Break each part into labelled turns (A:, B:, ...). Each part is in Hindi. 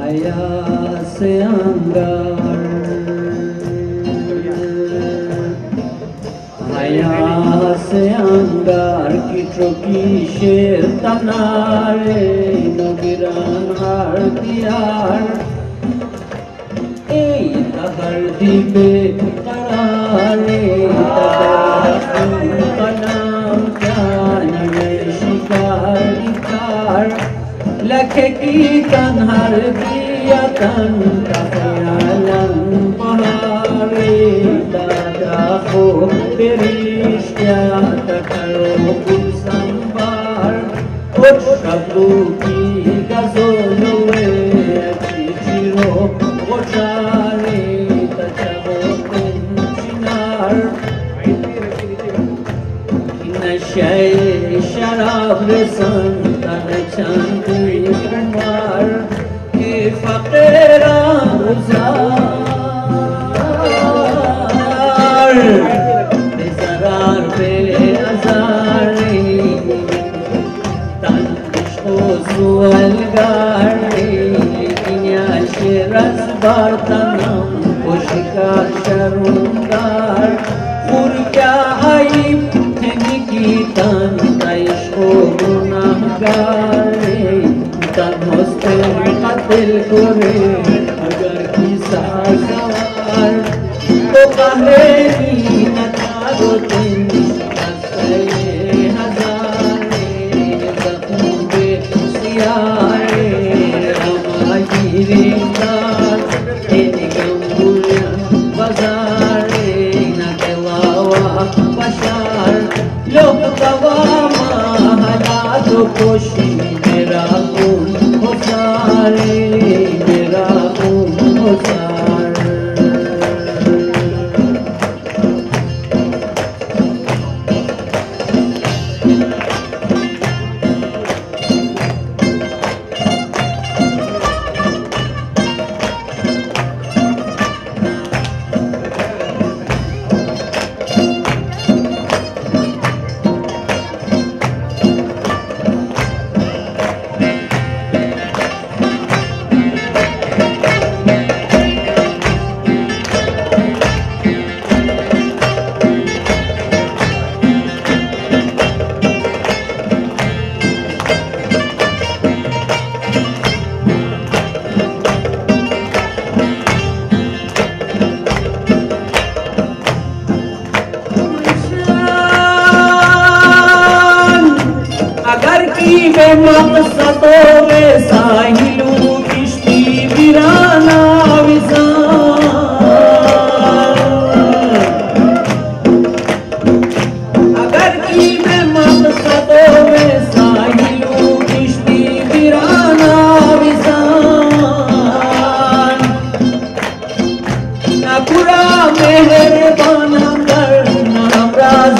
A: हया से अंगार हया से अंगार की चौकी शेर तनारे नगिरान हार दियार हर दिबे करारे नाम जान शिकार लखे की तनहर दिया तन कयालन बहारे दादा को तेरिश्या तकरो कुल संभार उठ शब्दों की गजोलवे चिचिरो गोचारे तचबो चिनार नशे शराब रसन तन चंदी कुमार के फकीरा गुजार बेजरार बेअज़ारी तन इश्क़ो सुअलगारी दुनिया शेरस बर्तनम कोशिकार शरुंगार क्या आई की तन इश्क़ो गुनाहगारे तन होस्ते दिल करे अगर किसा सवार तो कहेगी न तारो दिन हज़ारे जख्मों पे सियारे हमारी रात तेरे गंगुलियाँ बाज़ारे न केलावा बशार लोग गवामा हालात कोशी मेरा गुम हो सारे मेरा गुम हो सारे मक़सदों में साहिलों किश्ती वीराना विज़ान अगर की मैं मक़सदों में साहिलों किश्ती वीराना विज़ान ना बुरा मेहरबान करना राज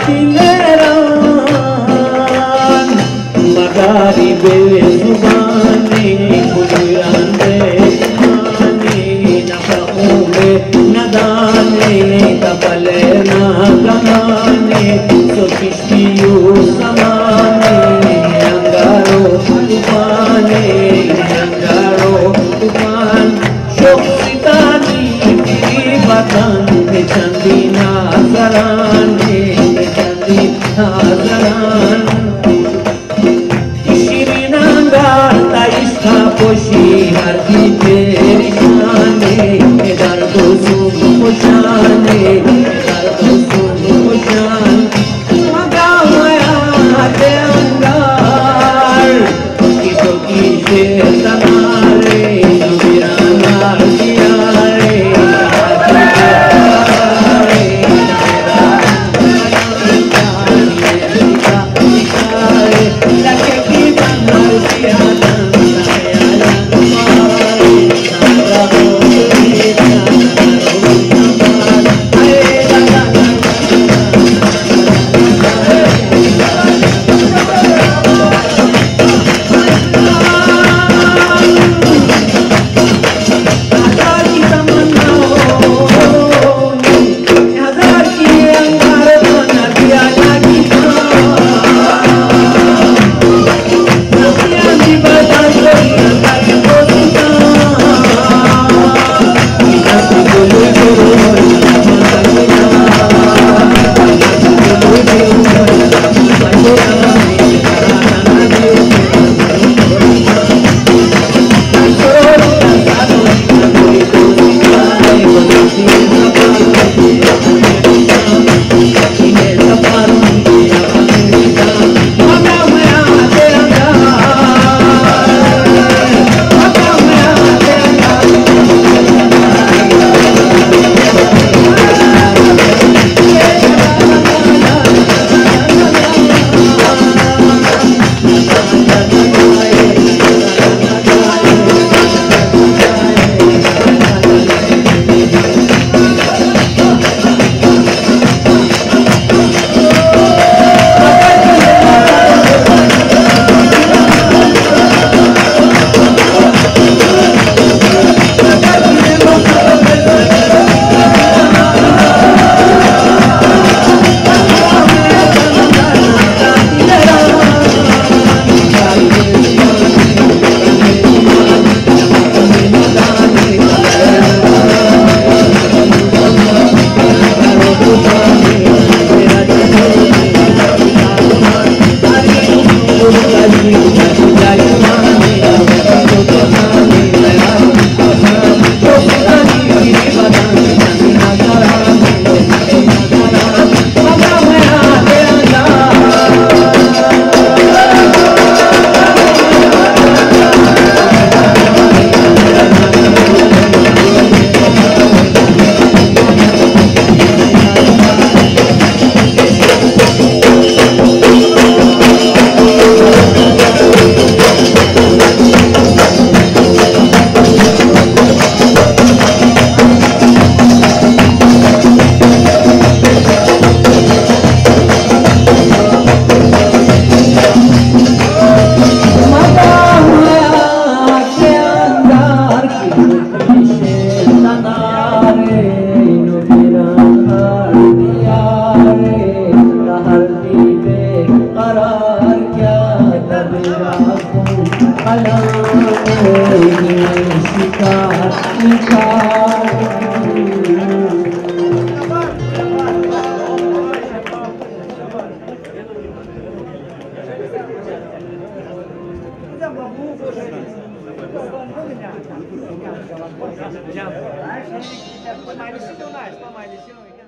A: मगारी बेजुबानी गुजराने मानी नफ़ों में नदाने कपले ना गमाने सो किश्तियों समाने अंगारो तूफाने अंगारो तूफान शोक सितानी तेरी बतन में चंदी नाज़राने चंदी नाज़रान पोशी हर की तेरी शाने दर्द सुन शाने दर्द सुन शान मगाया ते अंगार की तो की शेर तमारे वीराना दियारे
B: Mai de și de un an, mai de și